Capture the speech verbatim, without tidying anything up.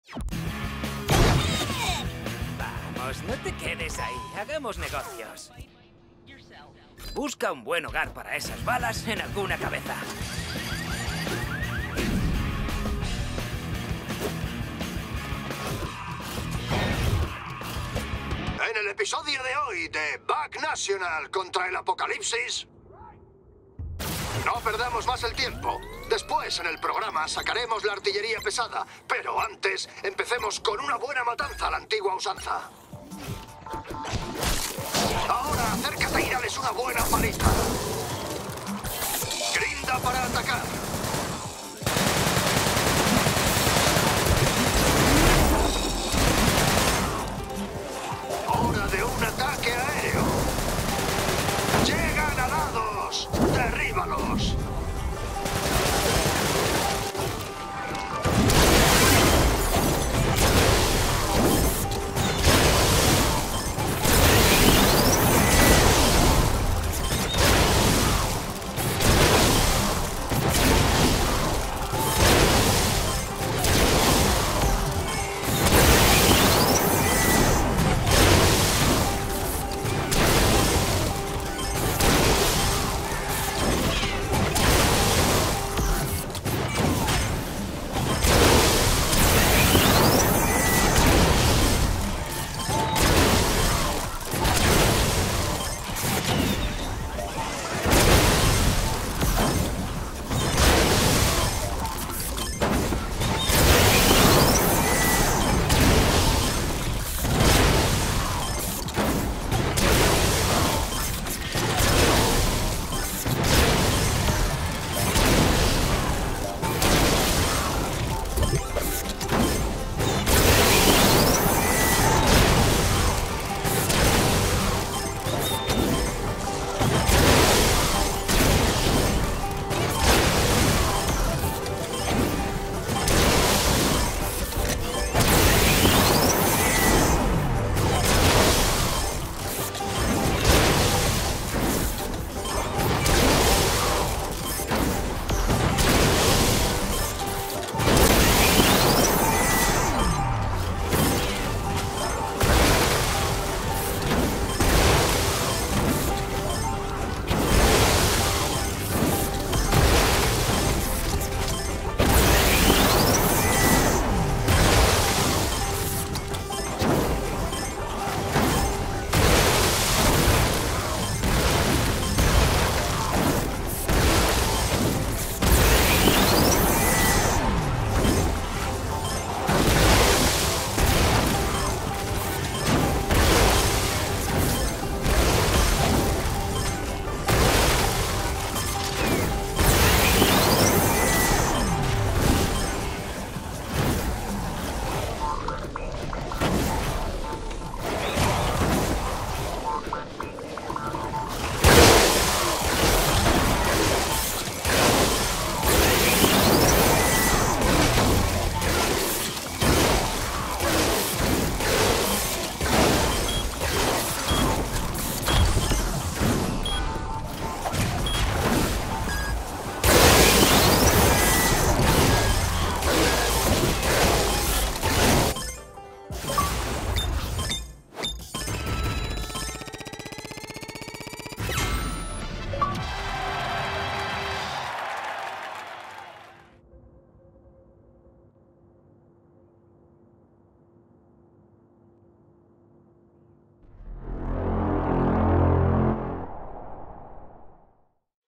Vamos, no te quedes ahí. Hagamos negocios. Busca un buen hogar para esas balas en alguna cabeza. En el episodio de hoy de Bug National contra el Apocalipsis... No perdamos más el tiempo. Después, en el programa, sacaremos la artillería pesada. Pero antes, empecemos con una buena matanza a la antigua usanza. Ahora, acércate y dales una buena paliza. Grinda para atacar.